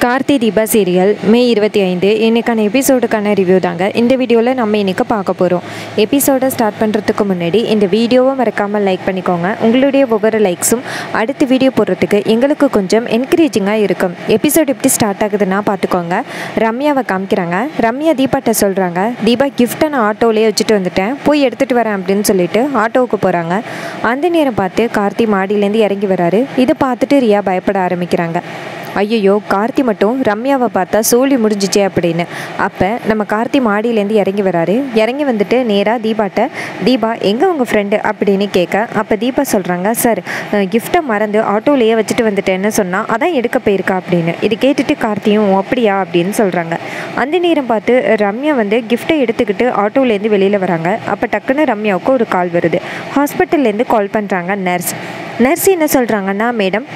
Karthi Deepa serial மே 25 இன்றைக்கான எபிசோடுக்கான review தாங்க இந்த வீடியோவில் நம்ம இன்றைக்கி பார்க்க போகிறோம். எபிசோடை ஸ்டார்ட் பண்ணுறதுக்கு முன்னாடி இந்த வீடியோவை மறக்காமல் லைக் பண்ணிக்கோங்க. உங்களுடைய ஒவ்வொரு லைக்ஸும் அடுத்த வீடியோ போடுறதுக்கு எங்களுக்கு கொஞ்சம் என்கரேஜிங்காக இருக்கும். எபிசோட் எப்படி ஸ்டார்ட் ஆகுதுன்னா பார்த்துக்கோங்க. ரம்யாவை காமிக்கிறாங்க. ரம்யா தீபாட்ட சொல்கிறாங்க, தீபா கிஃப்ட்டை நான் ஆட்டோவிலே வச்சுட்டு வந்துட்டேன், போய் எடுத்துகிட்டு வரேன் அப்படின்னு சொல்லிட்டு ஆட்டோவுக்கு போகிறாங்க. அந்த நேரம் பார்த்து கார்த்தி மாடியிலேருந்து இறங்கி வராரு. இதை பார்த்துட்டு ரியா பயப்பட ஆரம்பிக்கிறாங்க. ஐயோ, கார்த்தி மட்டும் ரம்யாவை பார்த்தா சோழி முடிஞ்சிச்சே அப்படின்னு. அப்போ நம்ம கார்த்தி மாடியிலேருந்து இறங்கி வராரு. இறங்கி வந்துட்டு நேராக தீபாட்ட, தீபா எங்கே உங்கள் ஃப்ரெண்டு அப்படின்னு கேட்க, அப்போ தீபா சொல்கிறாங்க, சார் கிஃப்ட்டை மறந்து ஆட்டோவிலேயே வச்சுட்டு வந்துட்டேன்னு சொன்னால் அதான் எடுக்க போயிருக்கா அப்படின்னு. இது கேட்டுட்டு கார்த்தியும் அப்படியா அப்படின்னு சொல்கிறாங்க. அந்த நேரம் பார்த்து ரம்யா வந்து கிஃப்ட்டை எடுத்துக்கிட்டு ஆட்டோவிலேருந்து வெளியில் வராங்க. அப்போ டக்குன்னு ரம்யாவுக்கு ஒரு கால் வருது. ஹாஸ்பிட்டல்லேருந்து கால் பண்ணுறாங்க நர்ஸ் என்ன சொல்கிறாங்கன்னா, மேடம்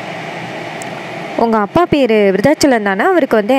உங்கள் அப்பா பேர் விருதாச்சலம் தானே, அவருக்கு வந்து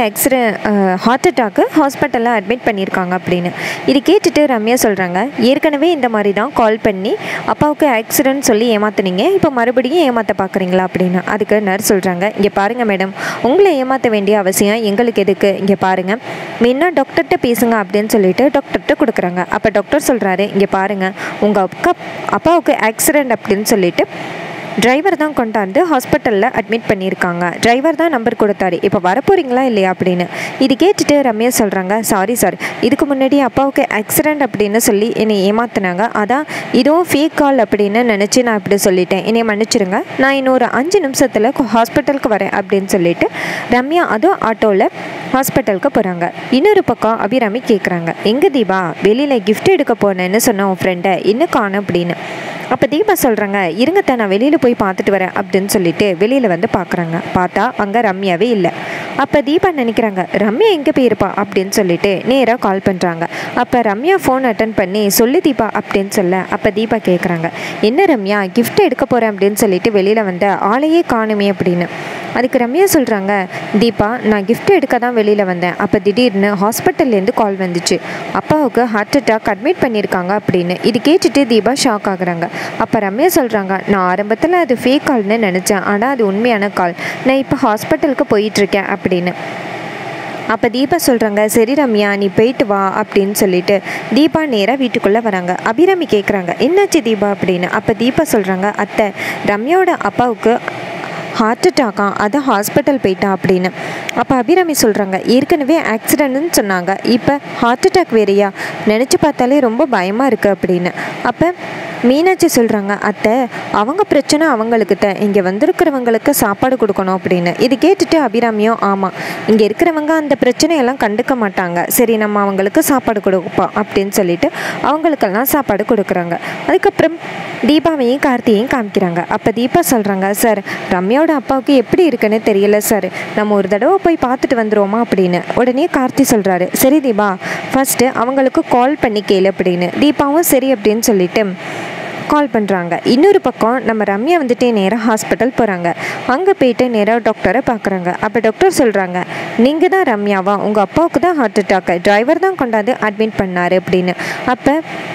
ஹார்ட் அட்டாக்கு ஹாஸ்பிட்டலில் அட்மிட் பண்ணியிருக்காங்க அப்படின்னு. இது கேட்டுட்டு ரம்யா சொல்கிறாங்க, ஏற்கனவே இந்த மாதிரி தான் கால் பண்ணி அப்பாவுக்கு ஆக்சிடென்ட் சொல்லி ஏமாத்துனீங்க, இப்போ மறுபடியும் ஏமாற்ற பார்க்குறீங்களா அப்படின்னு. அதுக்கு நர்ஸ் சொல்கிறாங்க, இங்கே பாருங்கள் மேடம், உங்களை ஏமாற்ற வேண்டிய அவசியம் எங்களுக்கு எதுக்கு, இங்கே பாருங்கள் வேணா டாக்டர்கிட்ட பேசுங்க அப்படின்னு சொல்லிட்டு டாக்டர்கிட்ட கொடுக்குறாங்க. அப்போ டாக்டர் சொல்கிறாரு, இங்கே பாருங்கள் உங்கள் அப்பாவுக்கு ஆக்சிடென்ட் அப்படின்னு சொல்லிட்டு டிரைவர் தான் கொண்டாந்து ஹாஸ்பிட்டலில் அட்மிட் பண்ணியிருக்காங்க, டிரைவர் தான் நம்பர் கொடுத்தாரு, இப்போ வரப்போகிறீங்களா இல்லையா அப்படின்னு. இது கேட்டுட்டு ரம்யா சொல்கிறாங்க, சாரி சார், இதுக்கு முன்னாடி அப்பாவுக்கு ஆக்சிடெண்ட் அப்படின்னு சொல்லி என்னை ஏமாத்தினாங்க, அதான் இதுவும் ஃபேக் கால் அப்படின்னு நினச்சி நான் இப்படி சொல்லிட்டேன், என்னை மன்னிச்சிருங்க, நான் இன்னொரு 5 நிமிஷத்தில் ஹாஸ்பிட்டலுக்கு வரேன் அப்படின்னு சொல்லிட்டு ரம்யா அதுவும் ஆட்டோவில் ஹாஸ்பிட்டலுக்கு போகிறாங்க. இன்னொரு பக்கம் அபிராமி கேட்குறாங்க, எங்கே தீபா வெளியில் கிஃப்ட் எடுக்க போனேன்னு சொன்ன உன் ஃப்ரெண்டை இன்னும் காணும் அப்படின்னு. அப்போ தீபா சொல்கிறாங்க, இருங்கத்தான் நான் வெளியில் போய் பார்த்துட்டு வரேன் அப்படின்னு சொல்லிட்டு வெளியில் வந்து பார்க்குறாங்க. பார்த்தா அங்கே ரம்யாவே இல்லை. அப்போ தீபா நினைக்கிறாங்க, ரம்யா எங்கே போயிருப்பா அப்படின்னு சொல்லிட்டு நேராக கால் பண்ணுறாங்க. அப்போ ரம்யா ஃபோன் அட்டன் பண்ணி சொல்லு தீபா அப்படின்னு சொல்ல, அப்போ தீபா கேட்குறாங்க, என்ன ரம்யா கிஃப்ட் எடுக்க போகிறேன் அப்படின்னு சொல்லிட்டு வெளியில் வந்த ஆளையே காணுமே அப்படின்னு. அதுக்கு ரம்யா சொல்கிறாங்க, தீபா நான் கிஃப்ட் எடுக்க தான் வெளியில் வந்தேன், அப்போ திடீர்னு ஹாஸ்பிட்டல்லேருந்து கால் வந்துச்சு, அப்பாவுக்கு ஹார்ட் அட்டாக் அட்மிட் பண்ணியிருக்காங்க அப்படின்னு. இது கேட்டுட்டு தீபா ஷாக் ஆகுறாங்க. அப்போ ரம்யா சொல்கிறாங்க, நான் ஆரம்பத்தில் அது ஃபேக் கால்னு நினச்சேன், ஆனால் அது உண்மையான கால், நான் இப்போ ஹாஸ்பிட்டலுக்கு போயிட்டுருக்கேன் அப்படின்னு. அப்போ தீபா சொல்கிறாங்க, சரி ரம்யா நீ போயிட்டு வா அப்படின்னு சொல்லிட்டு தீபா நேராக வீட்டுக்குள்ளே வராங்க. அபிராமி கேட்குறாங்க, என்னாச்சு தீபா அப்படின்னு. அப்போ தீபா சொல்கிறாங்க, அத்தை ரம்யாவோட அப்பாவுக்கு ஹார்ட் அட்டாக்கா, அதான் ஹாஸ்பிட்டல் போயிட்டா அப்படின்னு. அப்போ அபிராமி சொல்கிறாங்க, ஏற்கனவே ஆக்சிடென்ட்னு சொன்னாங்க, இப்போ ஹார்ட் அட்டாக் வேறையா, நினச்சி பார்த்தாலே ரொம்ப பயமாக இருக்குது அப்படின்னு. அப்போ மீனாட்சி சொல்கிறாங்க, அத்தை அவங்க பிரச்சனை அவங்களுக்கு தான், இங்கே வந்திருக்கிறவங்களுக்கு சாப்பாடு கொடுக்கணும் அப்படின்னு. இது கேட்டுட்டு அபிராமியும், ஆமாம் இங்கே இருக்கிறவங்க அந்த பிரச்சனையெல்லாம் கண்டுக்க மாட்டாங்க, சரி நம்ம அவங்களுக்கு சாப்பாடு கொடுப்போம் அப்படின்னு சொல்லிட்டு அவங்களுக்கெல்லாம் சாப்பாடு கொடுக்குறாங்க. அதுக்கப்புறம் தீபாவையும் கார்த்தியையும் காமிக்கிறாங்க. அப்போ தீபா சொல்கிறாங்க, சார் ரம்யாவோட அப்பாவுக்கு எப்படி இருக்குன்னு தெரியல சார், நம்ம ஒரு தடவை போய் பார்த்துட்டு வந்துடுவோமா அப்படின்னு. உடனே கார்த்தி சொல்கிறாரு, சரி தீபா ஃபஸ்ட்டு அவங்களுக்கு கால் பண்ணி கேளு அப்படின்னு. தீபாவும் சரி அப்படின்னு சொல்லிட்டு கால் பண்ணுறாங்க. இன்னொரு பக்கம் நம்ம ரம்யா வந்துட்டு நேராக ஹாஸ்பிட்டல் போகிறாங்க. அங்கே போயிட்டு நேராக டாக்டரை பார்க்குறாங்க. அப்போ டாக்டர் சொல்கிறாங்க, நீங்கள் தான் ரம்யாவா, உங்கள் அப்பாவுக்கு தான் ஹார்ட் அட்டாக்கு, டிரைவர் தான் கொண்டாந்து அட்மிட் பண்ணார் அப்படின்னு. அப்போ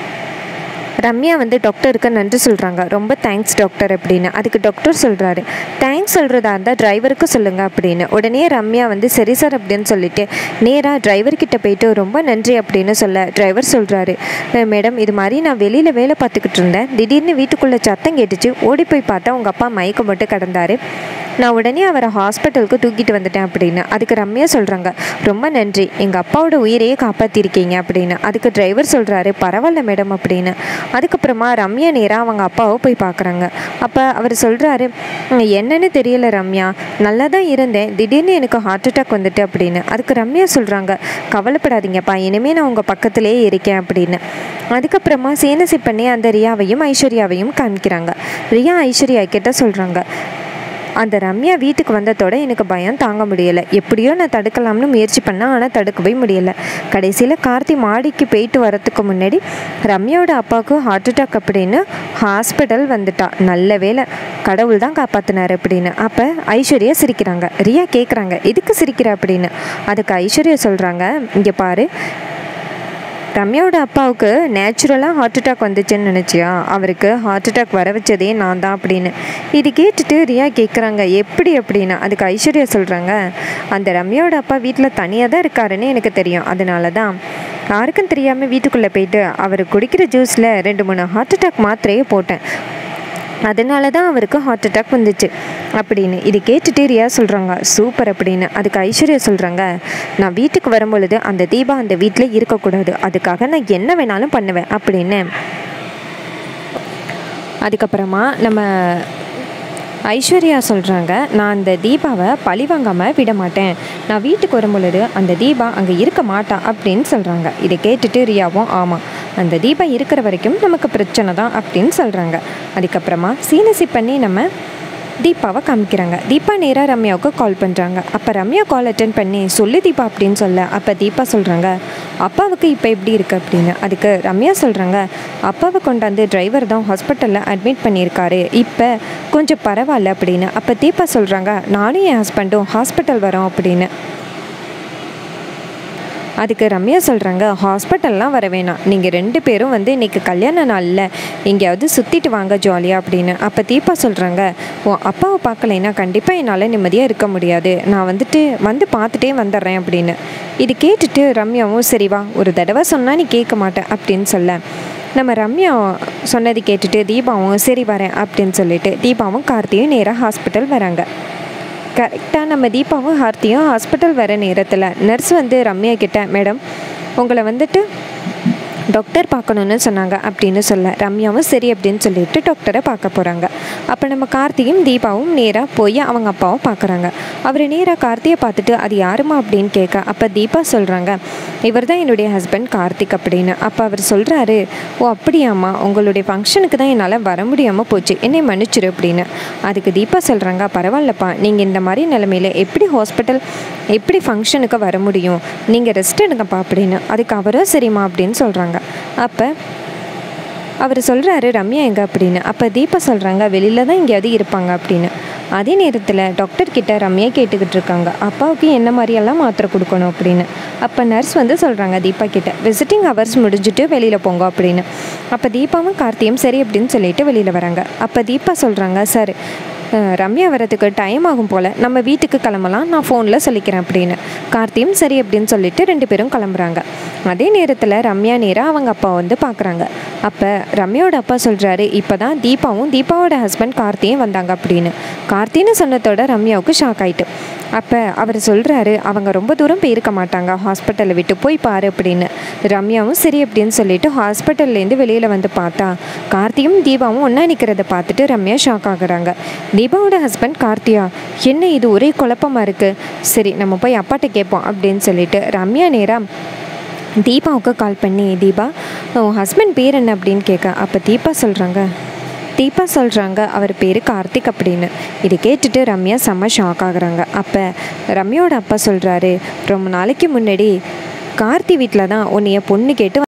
ரம்யா வந்து டாக்டருக்கு நன்றி சொல்கிறாங்க, ரொம்ப தேங்க்ஸ் டாக்டர் அப்படின்னு. அதுக்கு டாக்டர் சொல்கிறாரு, தேங்க்ஸ் சொல்கிறதா இருந்தால் டிரைவருக்கு சொல்லுங்கள் அப்படின்னு. உடனே ரம்யா வந்து சரி சார் அப்படின்னு சொல்லிட்டு நேராக டிரைவர்கிட்ட போயிட்டு ரொம்ப நன்றி அப்படின்னு சொல்ல, டிரைவர் சொல்கிறாரு, மேடம் இது மாதிரி நான் வெளியில் வேலை பார்த்துக்கிட்டு இருந்தேன், திடீர்னு வீட்டுக்குள்ளே சத்தம் கேட்டுச்சு, ஓடி போய் பார்த்தா உங்கள் அப்பா மயக்கம் போட்டு கிடந்தாரு, நான் உடனே அவரை ஹாஸ்பிட்டலுக்கு தூக்கிட்டு வந்துட்டேன் அப்படின்னு. அதுக்கு ரம்யா சொல்கிறாங்க, ரொம்ப நன்றி, எங்கள் அப்பாவோட உயிரையே காப்பாற்றிருக்கீங்க அப்படின்னு. அதுக்கு டிரைவர் சொல்கிறாரு, பரவாயில்ல மேடம் அப்படின்னு. அதுக்கப்புறமா ரம்யா நேராக அவங்க அப்பாவை போய் பார்க்குறாங்க. அப்போ அவர் சொல்கிறாரு, என்னன்னு தெரியல ரம்யா, நல்லா தான் இருந்தேன், திடீர்னு எனக்கு ஹார்ட் அட்டாக் வந்துட்டு அப்படின்னு. அதுக்கு ரம்யா சொல்கிறாங்க, கவலைப்படாதீங்கப்பா, இனிமேல் நான் உங்கள் பக்கத்துலேயே இருக்கேன் அப்படின்னு. அதுக்கப்புறமா சேனசி பண்ணி அந்த ரியாவையும் ஐஸ்வர்யாவையும் காமிக்கிறாங்க. ரியா ஐஸ்வர்யா கிட்ட சொல்கிறாங்க, அந்த ரம்யா வீட்டுக்கு வந்ததோட எனக்கு பயம் தாங்க முடியலை, எப்படியோ நான் தடுக்கலாம்னு முயற்சி பண்ணேன், ஆனால் தடுக்கவே முடியலை. கடைசியில் கார்த்தி மாடிக்கு போயிட்டு வரத்துக்கு முன்னாடி ரம்யாவோட அப்பாவுக்கு ஹார்ட் அட்டாக் அப்படின்னு ஹாஸ்பிட்டல் வந்துட்டா, நல்ல வேலை கடவுள் தான் காப்பாற்றினார் அப்படின்னு. அப்போ ஐஸ்வர்யா சிரிக்கிறாங்க. ரியா கேட்குறாங்க, எதுக்கு சிரிக்கிற அப்படின்னு. அதுக்கு ஐஸ்வர்யா சொல்கிறாங்க, இங்கே பாரு ரம்யாவோட அப்பாவுக்கு நேச்சுரலாக ஹார்ட் அட்டாக் வந்துச்சுன்னு நினச்சியா? அவருக்கு ஹார்ட் அட்டாக் வர வச்சதே நான் தான் அப்படின்னு. இது கேட்டுட்டு ரியா கேட்குறாங்க, எப்படி அப்படின்னு. அதுக்கு ஐஸ்வர்யா சொல்கிறாங்க, அந்த ரம்யாவோட அப்பா வீட்டில் தனியாக தான் இருக்காருன்னு எனக்கு தெரியும். அதனால தான் யாருக்கும் தெரியாமல் வீட்டுக்குள்ளே போயிட்டு அவர் குடிக்கிற ஜூஸில் 2-3 ஹார்ட் அட்டாக் மாத்திரையே போட்டேன். அதனால தான் அவருக்கு ஹார்ட் அட்டாக் வந்துச்சு அப்படின்னு. இது கேட்டுட்டு ரியா சொல்கிறாங்க, சூப்பர் அப்படின்னு. அதுக்கு ஐஸ்வர்யா சொல்கிறாங்க, நான் வீட்டுக்கு வரும்பொழுது அந்த தீபா அந்த வீட்டில் இருக்கக்கூடாது, அதுக்காக நான் என்ன வேணாலும் பண்ணுவேன் அப்படின்னு. அதுக்கப்புறமா நம்ம ஐஸ்வர்யா சொல்கிறாங்க, நான் அந்த தீபாவை பழி வாங்காமல் விட மாட்டேன், நான் வீட்டுக்கு வரும்பொழுது அந்த தீபா அங்கே இருக்க மாட்டா அப்படின்னு சொல்கிறாங்க. இதை கேட்டுட்டு ரியாவும், ஆமாம், அந்த தீபா இருக்கிற வரைக்கும் நமக்கு பிரச்சனை தான் அப்படின்னு சொல்கிறாங்க. அதுக்கப்புறமா சீனசி பண்ணி நம்ம தீபாவை காமிக்கிறாங்க. தீபா நேராக ரம்யாவுக்கு கால் பண்ணுறாங்க. அப்போ ரம்யா கால் அட்டென்ட் பண்ணி, சொல்லு தீபா அப்படின்னு சொல்ல, அப்போ தீபா சொல்கிறாங்க, அப்பாவுக்கு இப்போ எப்படி இருக்குது அப்படின்னு. அதுக்கு ரம்யா சொல்கிறாங்க, அப்பாவை கொண்டாந்து டிரைவர் தான் ஹாஸ்பிட்டலில் அட்மிட் பண்ணியிருக்காரு, இப்போ கொஞ்சம் பரவாயில்ல அப்படின்னு. அப்போ தீபா சொல்கிறாங்க, நானும் என் ஹஸ்பண்டும் ஹாஸ்பிட்டல் வரோம் அப்படின்னு. அதுக்கு ரம்யா சொல்கிறாங்க, ஹாஸ்பிட்டல்லாம் வர வேணாம், நீங்கள் 2 பேரும் இன்றைக்கி கல்யாண நாளில் எங்கேயாவது சுற்றிட்டு வாங்க ஜாலியாக அப்படின்னு. அப்போ தீபா சொல்கிறாங்க, ஓ அப்பாவை பார்க்கலைன்னா கண்டிப்பாக என்னால் நிம்மதியாக இருக்க முடியாது, நான் வந்து பார்த்துட்டே வந்துடுறேன் அப்படின்னு. இது கேட்டுட்டு ரம்யாவும், சரிவா, ஒரு தடவை சொன்னால் நீ கேட்க மாட்டேன் அப்படின்னு சொல்ல, நம்ம ரம்யா சொன்னது கேட்டுட்டு தீபாவும் சரி வரேன் அப்படின்னு சொல்லிட்டு தீபாவும் கார்த்தியும் நேராக ஹாஸ்பிட்டல் வராங்க. கரெக்டாக நம்ம தீபாவும் ஹார்த்தியும் ஹாஸ்பிட்டல் வர நேரத்தில் நர்ஸ் ரம்யா கிட்ட, மேடம் உங்களை டாக்டர் பார்க்கணுன்னு சொன்னாங்க அப்படின்னு சொல்ல, ரம்யாவும் சரி அப்படின்னு சொல்லிட்டு டாக்டரை பார்க்க போகிறாங்க. அப்போ நம்ம கார்த்தியும் தீபாவும் நேராக போய் அவங்க அப்பாவும் பார்க்குறாங்க. அவர் நேராக கார்த்தியை பார்த்துட்டு, அது யாருமா அப்படின்னு கேட்க, அப்போ தீபா சொல்கிறாங்க, இவர் தான் என்னுடைய ஹஸ்பண்ட் கார்த்திக் அப்படின்னு. அப்போ அவர் சொல்கிறாரு, ஓ அப்படியாம்மா, உங்களுடைய ஃபங்க்ஷனுக்கு தான் என்னால் வர முடியாமல் போச்சு, என்னை மன்னிச்சிரு அப்படின்னு. அதுக்கு தீபா சொல்கிறாங்க, பரவாயில்லப்பா, நீங்கள் இந்த மாதிரி நிலைமையில் எப்படி ஃபங்க்ஷனுக்கு வர முடியும், நீங்கள் ரெஸ்ட் எடுங்கப்பா அப்படின்னு. அதுக்கு அவரும் சரிம்மா அப்படின்னு சொல்கிறாங்க. அப்போ அவர் சொல்கிறாரு, ரம்யா எங்கே அப்படின்னு. அப்போ தீபா சொல்கிறாங்க, வெளியில் தான் எங்கேயாவது இருப்பாங்க அப்படின்னு. அதே நேரத்தில் டாக்டர்கிட்ட ரம்யா கேட்டுக்கிட்டு இருக்காங்க, அப்பாவுக்கு என்ன மாதிரியெல்லாம் மாத்திரை கொடுக்கணும் அப்படின்னு. அப்போ நர்ஸ் சொல்கிறாங்க தீபா கிட்ட, விசிட்டிங் ஹவர்ஸ் முடிஞ்சுட்டு வெளியில் போங்க அப்படின்னு. அப்போ தீபாவும் கார்த்தியும் சரி அப்படின்னு சொல்லிட்டு வெளியில் வராங்க. அப்போ தீபா சொல்கிறாங்க, சார் ரம்யா வரதுக்கு டைம் ஆகும் போல், நம்ம வீட்டுக்கு கிளம்பலாம், நான் ஃபோனில் சொல்லிக்கிறேன் அப்படின்னு. கார்த்தியும் சரி அப்படின்னு சொல்லிட்டு 2 பேரும் கிளம்புறாங்க. அதே நேரத்தில் ரம்யா நேராக அவங்க அப்பா பார்க்குறாங்க. அப்போ ரம்யாவோட அப்பா சொல்கிறாரு, இப்போ தான் தீபாவும் தீபாவோட ஹஸ்பண்ட் கார்த்தியும் வந்தாங்க அப்படின்னு. கார்த்தின்னு சொன்னதோட ரம்யாவுக்கு ஷாக் ஆகிட்டு. அப்போ அவர் சொல்கிறாரு, அவங்க ரொம்ப தூரம் போயிருக்க மாட்டாங்க, ஹாஸ்பிட்டலை விட்டு போய் பாரு அப்படின்னு. ரம்யாவும் சரி அப்படின்னு சொல்லிட்டு ஹாஸ்பிட்டல்லேருந்து வெளியில் பார்த்தா கார்த்தியும் தீபாவும் ஒன்றா நிற்கிறத பார்த்துட்டு ரம்யா ஷாக் ஆகுறாங்க. தீபாவோட ஹஸ்பண்ட் கார்த்தியா, என்ன இது ஒரே குழப்பமாக இருக்குது, சரி நம்ம போய் அப்பாட்ட கேட்போம் அப்படின்னு சொல்லிட்டு ரம்யா நேராக தீபாவுக்கு கால் பண்ணி, தீபா உன் ஹஸ்பண்ட் பேர் என்ன அப்படின்னு கேட்க, அப்போ தீபா சொல்கிறாங்க அவர் பேர் கார்த்திக் அப்படின்னு. இது கேட்டுட்டு ரம்யா செம்ம ஷாக் ஆகுறாங்க. அப்போ ரம்யாவோட அப்பா சொல்கிறாரு, ரொம்ப நாளைக்கு முன்னாடி கார்த்தி வீட்டில் தான் உன்னைய பொண்ணு கேட்டு